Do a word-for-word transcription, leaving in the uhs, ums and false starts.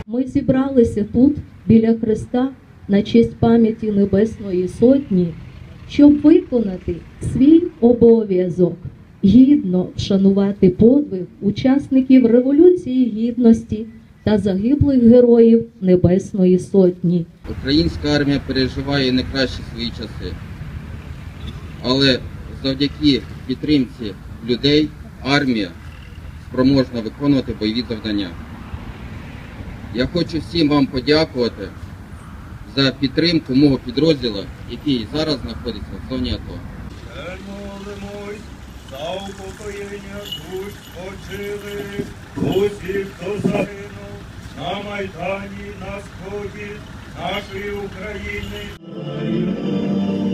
Ми зібралися тут, біля Христа, на честь пам'яті Небесної Сотні, щоб виконати свій обов'язок, гідно вшанувати подвиг учасників Революції Гідності та загиблих героїв Небесної Сотні. Українська армія переживає не кращі свої часи, але завдяки підтримці людей армія спроможна виконувати бойові завдання. Я хочу всім вам подякувати за підтримку мого підрозділу, який зараз знаходиться в зоні АТО. Молимось за упокоєння душ спочилих усіх, хто загинув на Майдані, на сході нашої України.